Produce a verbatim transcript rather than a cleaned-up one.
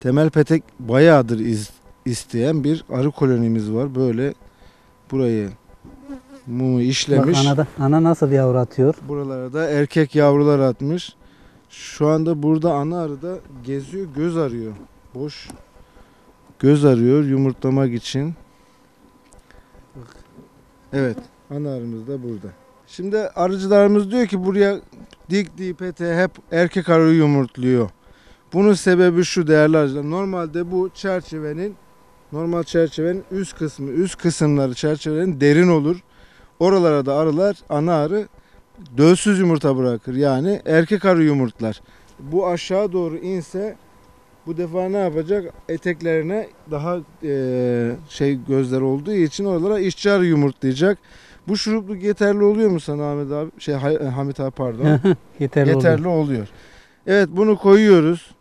temel petek bayağıdır iz, isteyen bir arı kolonimiz var. Böyle burayı mumu işlemiş. Bak ana, da, ana nasıl yavru atıyor? Buralara da erkek yavrular atmış. Şu anda burada ana arı da geziyor, göz arıyor. Boş göz arıyor yumurtlamak için. Evet, ana arımız da burada. Şimdi arıcılarımız diyor ki buraya diktiği peteğe hep erkek arı yumurtluyor. Bunun sebebi şu değerli arıcılar. Normalde bu çerçevenin normal çerçevenin üst kısmı, üst kısımları çerçevenin derin olur. Oralara da arılar, ana arı dölsüz yumurta bırakır. Yani erkek arı yumurtlar. Bu aşağı doğru inse bu defa ne yapacak? Eteklerine daha e, şey gözler olduğu için oralara işçi arı yumurtlayacak. Bu şurupluk yeterli oluyor mu sana Ahmet abi? Şey Hamit abi pardon. Yeterli, yeterli oluyor. oluyor. Evet, bunu koyuyoruz.